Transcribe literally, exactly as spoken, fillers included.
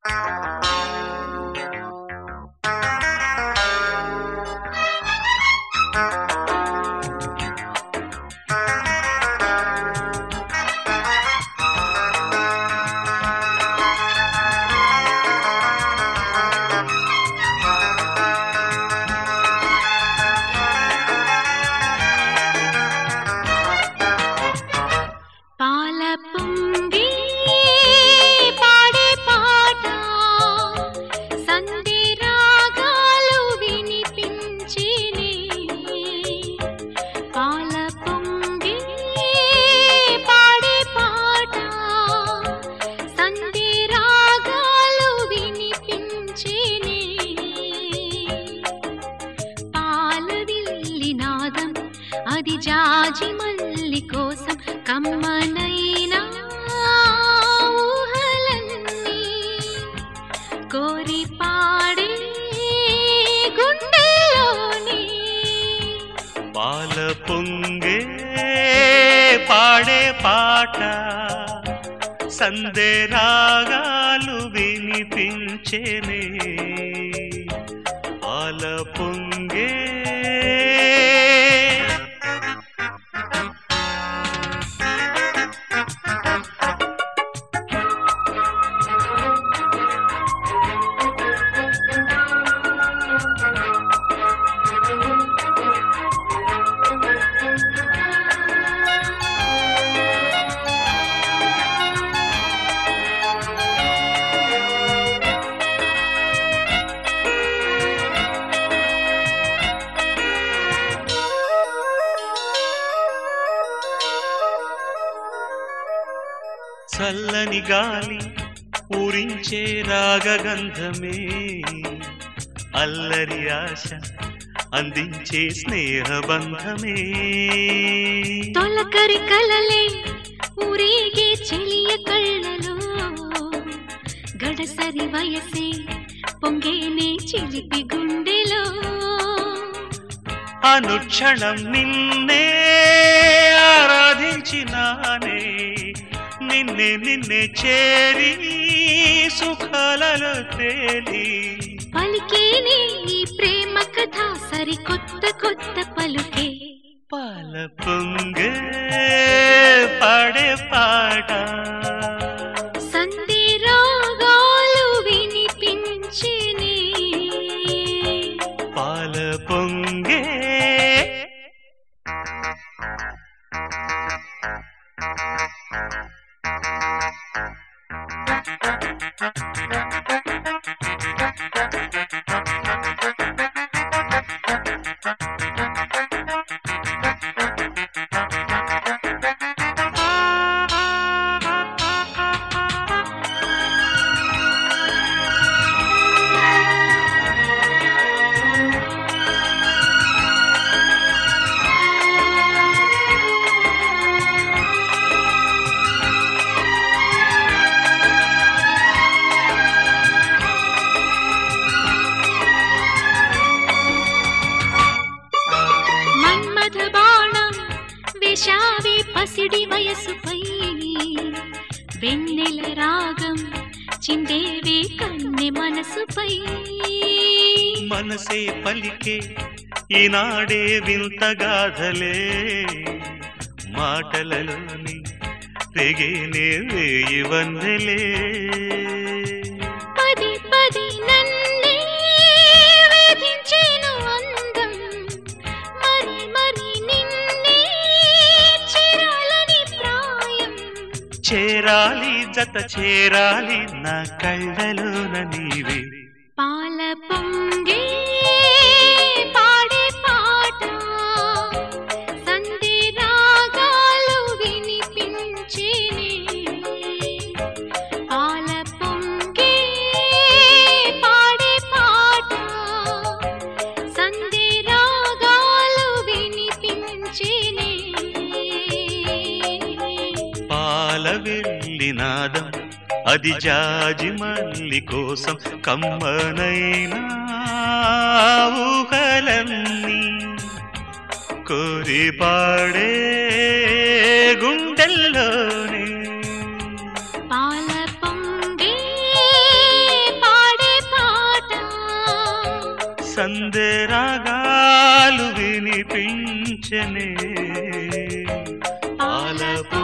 అది జాజి మల్లి కోసం కమ్మనైనా ఊహలన్నీ కోరి పాడే గుండెలోని పాల పొంగే పాడే పాట సందే రాగాలు వినిపించేనే పాల పొంగే చల్లని గాలి ఊరించే రాగగంధమే అల్లరి ఆశ అందించే స్నేహబంధమే తొలకరి కలలే ఊరేగే చెలియ కళ్ళలో గడసరి వయసే పొంగేనే చిలిపి గుండెలో అనుక్షణం నిన్నే ఆరాధించినానే నిన్నే నిన్నే చేరి సుఖాలలో తేలి పలికేనే ఈ ప్రేమ కథ సరి కొత్త కొత్త పలుకే పాల పొంగే పాడే పాట సంధి రాగాలు వినిపించేనే పాల పొంగే వేశావే పసిడి వయసుపై వెన్నెల రాగం చిందేవే కన్నె మనసుపై మనసే పలికే ఈనాడే వింత గాథలే మాటలలోని తెగేనే వేయి వన్నెలే పది పది నన్నే వేధించేను అందం మరి మరి నిన్నే చేరాలని ప్రాయం చేరాలి జత చేరాలి నా కళ్ళలోన నీవే పాల పొంగే పాడే పాట సంధి రాగాలు వినిపించేనే పాల పొంగే పాడే పాట సంధి రాగాలు వినిపించేనే పాల వెళ్ళి నాదం అది జాజి మల్లి కోసం కమ్మనైనా ఊహలన్నీ కోరి పాడే గుండెల్లోనే పాల పొంగే సందే రాగాలు వినిపించనే ఆలపు